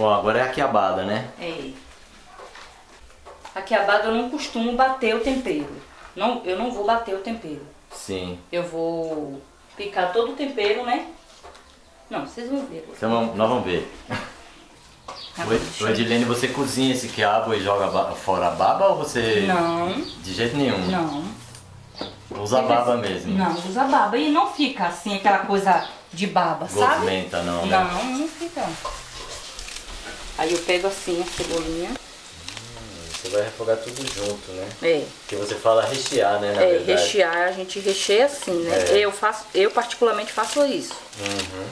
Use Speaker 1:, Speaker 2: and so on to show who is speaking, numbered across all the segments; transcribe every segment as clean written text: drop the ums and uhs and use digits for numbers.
Speaker 1: Bom, agora é a quiabada, né?
Speaker 2: É. A quiabada eu não costumo bater o tempero. Não, eu não vou bater o tempero.
Speaker 1: Sim.
Speaker 2: Eu vou picar todo o tempero, né? Não, vocês vão ver.
Speaker 1: Então nós vamos ver. O Edilene, você cozinha esse quiabo e joga fora a baba ou você...
Speaker 2: Não.
Speaker 1: De jeito nenhum?
Speaker 2: Não.
Speaker 1: Usa a baba mesmo?
Speaker 2: Não, usa baba. E não fica assim, aquela coisa de baba, sabe?
Speaker 1: Gosmenta não, né?
Speaker 2: Não fica. Aí eu pego assim a cebolinha.
Speaker 1: Você vai refogar tudo junto, né?
Speaker 2: É.
Speaker 1: Porque você fala rechear, né, na verdade.
Speaker 2: Rechear, a gente recheia assim, né?
Speaker 1: É.
Speaker 2: Eu particularmente faço isso.
Speaker 1: Uhum.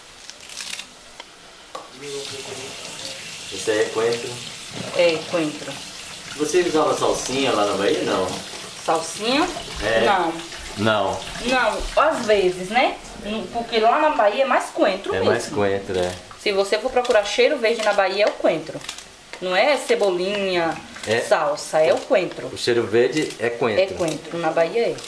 Speaker 1: Isso aí é coentro?
Speaker 2: É, coentro.
Speaker 1: Você usava salsinha lá na Bahia, não?
Speaker 2: Salsinha?
Speaker 1: É.
Speaker 2: Não.
Speaker 1: Não.
Speaker 2: Não, às vezes, né? Porque lá na Bahia é mais coentro mesmo.
Speaker 1: É mais coentro, é.
Speaker 2: Se você for procurar cheiro verde na Bahia, é o coentro. Não é cebolinha, salsa, é o coentro.
Speaker 1: O cheiro verde é coentro.
Speaker 2: É coentro, na Bahia é.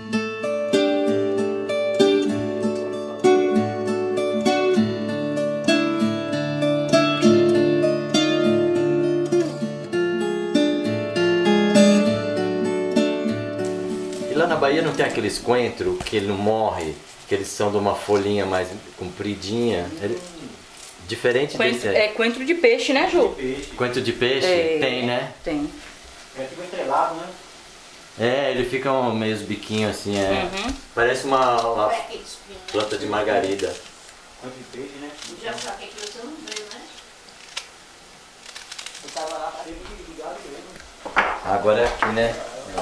Speaker 1: E lá na Bahia não tem aqueles coentro que ele não morre, que eles são de uma folhinha mais compridinha? Diferente desse aí.
Speaker 2: É coentro de peixe, né, Ju?
Speaker 1: Coentro de peixe? Tem, né?
Speaker 2: Tem.
Speaker 3: É tipo estrelado, né?
Speaker 1: É, ele fica meio biquinho assim, é.
Speaker 2: Uhum.
Speaker 1: Parece uma planta de margarida.
Speaker 3: Coentro de peixe, né?
Speaker 4: Já sabe que você não veio, né?
Speaker 3: Eu tava lá, parei de ligado mesmo.
Speaker 1: Agora é aqui, né?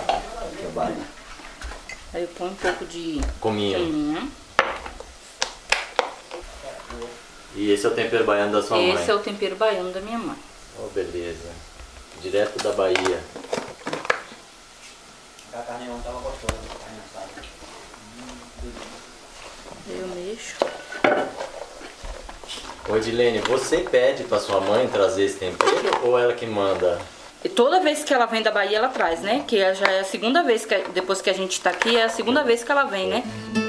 Speaker 2: Aí eu ponho um pouco de
Speaker 1: Cominho.
Speaker 2: cominho.
Speaker 1: E esse é o tempero baiano da sua mãe?
Speaker 2: Esse é o tempero baiano da minha mãe.
Speaker 1: Oh, beleza. Direto da Bahia.
Speaker 3: A carne não tava gostosa, a carne assada.
Speaker 2: Eu mexo.
Speaker 1: Ô Edilene, você pede pra sua mãe trazer esse tempero ou ela que manda?
Speaker 2: E toda vez que ela vem da Bahia, ela traz, né? Que já é a segunda vez, depois que a gente tá aqui, é a segunda vez que ela vem, né?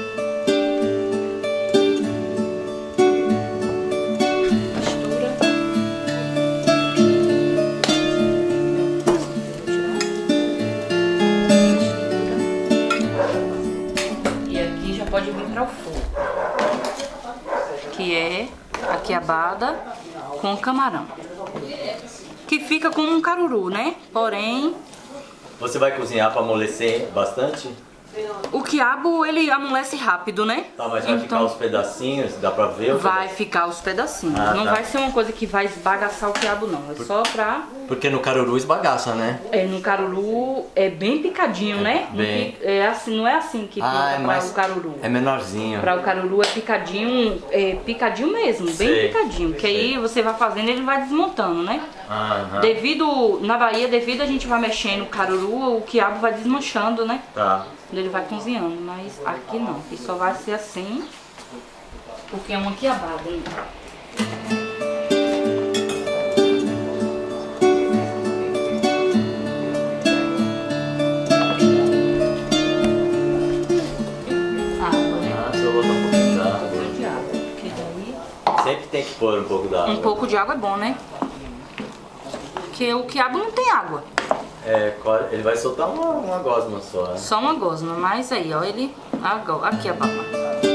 Speaker 2: Mistura. E aqui já pode vir para o fogo. Que é a quiabada com camarão. Que fica como um caruru, né? Porém,
Speaker 1: Você vai cozinhar pra amolecer bastante?
Speaker 2: o quiabo, ele amolece rápido, né?
Speaker 1: Tá, mas vai ficar os pedacinhos, dá pra ver?
Speaker 2: Vai ficar os pedacinhos.
Speaker 1: Ah,
Speaker 2: não
Speaker 1: tá.
Speaker 2: vai ser uma coisa que vai esbagaçar o quiabo, não. É só pra...
Speaker 1: Porque no caruru esbagaça, né?
Speaker 2: No caruru é bem picadinho, né?
Speaker 1: bem.
Speaker 2: É assim, não é assim que fica para o caruru.
Speaker 1: É menorzinho.
Speaker 2: Para o caruru é picadinho mesmo, bem
Speaker 1: Sei,
Speaker 2: picadinho. Que
Speaker 1: sei.
Speaker 2: aí você vai fazendo e ele vai desmontando, né?
Speaker 1: Aham.
Speaker 2: Na Bahia, devido a gente vai mexendo o caruru, o quiabo vai desmanchando, né?
Speaker 1: Tá.
Speaker 2: Ele vai cozinhando, mas aqui não. Aqui só vai ser assim, porque é uma quiabada, hein? Água, né?
Speaker 1: Ah, só botar um pouquinho d'água.
Speaker 2: Um pouquinho de água, porque daí...
Speaker 1: Sempre tem que pôr um pouco d'água.
Speaker 2: Um pouco de água é bom, né? Porque o quiabo não tem água.
Speaker 1: É, ele vai soltar uma gosma só, né?
Speaker 2: Só uma gosma, mas aí, ó, ele... Aqui a baba.